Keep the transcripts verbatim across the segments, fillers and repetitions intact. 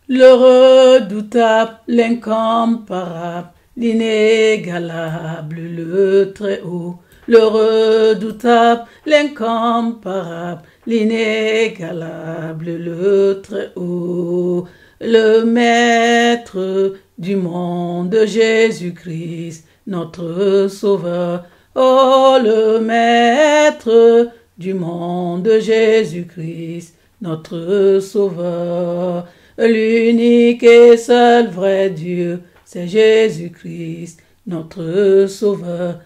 le redoutable, l'incomparable, l'inégalable, le Très-Haut, le redoutable, l'incomparable, l'inégalable, le Très-Haut, le Maître du monde, Jésus-Christ, notre Sauveur. Oh, le Maître du monde, Jésus-Christ, notre Sauveur. L'unique et seul vrai Dieu, c'est Jésus-Christ, notre Sauveur.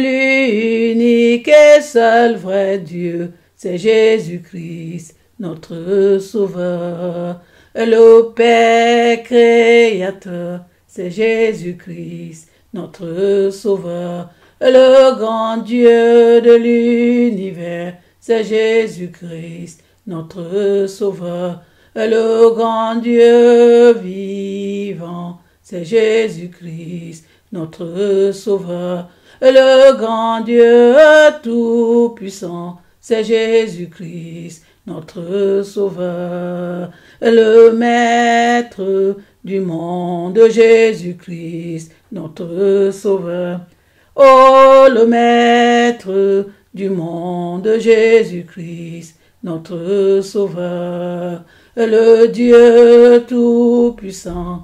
L'unique et seul vrai Dieu, c'est Jésus-Christ, notre Sauveur. Le Père créateur, c'est Jésus-Christ, notre Sauveur. Le grand Dieu de l'univers, c'est Jésus-Christ, notre Sauveur. Le grand Dieu vivant, c'est Jésus-Christ, notre Sauveur. Le grand Dieu tout-puissant, c'est Jésus-Christ, notre Sauveur. Le Maître du monde, Jésus-Christ, notre Sauveur. Oh, le Maître du monde, Jésus-Christ, notre Sauveur. Le Dieu tout-puissant,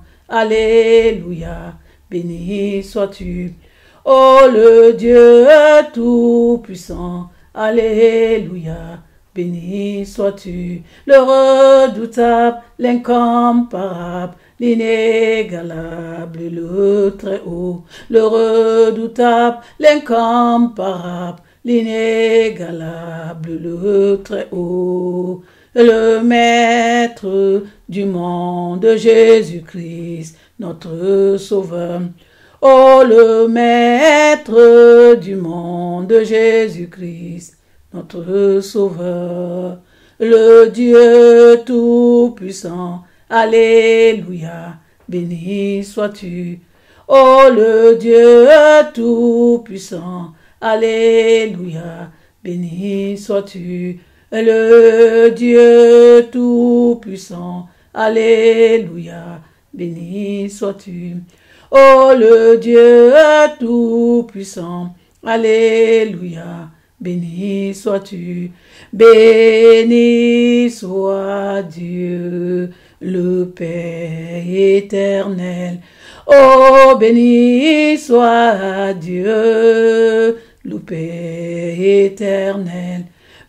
alléluia, béni sois-tu. Oh, le Dieu tout-puissant, alléluia, béni sois-tu. Le redoutable, l'incomparable, l'inégalable, le Très-Haut, le redoutable, l'incomparable, l'inégalable, le Très-Haut, le Maître du monde, Jésus-Christ, notre Sauveur. Oh, le Maître du monde, Jésus-Christ, notre Sauveur. Le Dieu tout-puissant, alléluia, béni sois-tu. Oh, le Dieu tout-puissant, alléluia, béni sois-tu. Le Dieu tout-puissant, alléluia, béni sois-tu. Oh, le Dieu tout-puissant, alléluia, béni sois-tu. Béni soit Dieu, le Père éternel. Oh, béni soit Dieu, le Père éternel.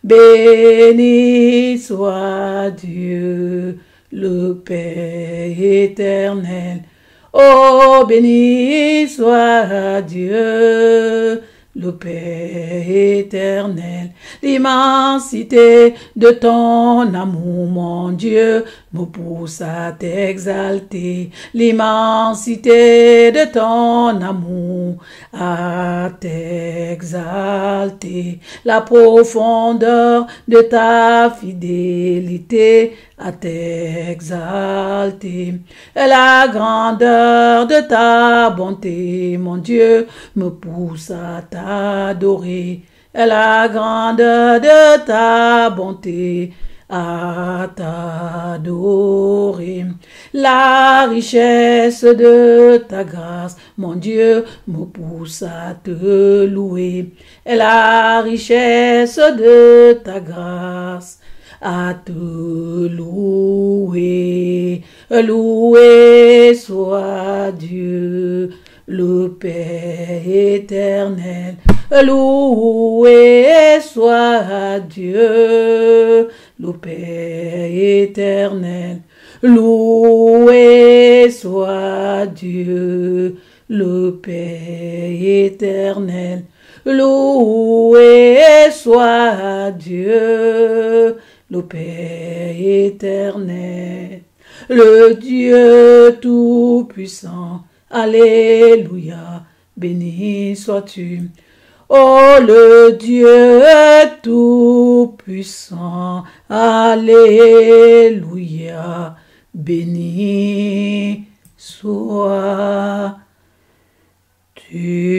Béni soit Dieu, le Père éternel. Oh, béni soit Dieu, le Père éternel. L'immensité de ton amour, mon Dieu, me pousse à t'exalter. L'immensité de ton amour, à t'exalter. La profondeur de ta fidélité, à t'exalter. La grandeur de ta bonté, mon Dieu, me pousse à t'adorer. La grandeur de ta bonté, à t'adorer. La richesse de ta grâce, mon Dieu, me pousse à te louer. La richesse de ta grâce, à te louer. Loué soit Dieu, le Père éternel. Loué soit Dieu, le Père éternel. Loué soit Dieu, le Père éternel. Loué soit Dieu, le Père éternel. Le Dieu tout-puissant, alléluia, béni sois-tu. Oh, le Dieu tout-puissant, alléluia, béni sois-tu.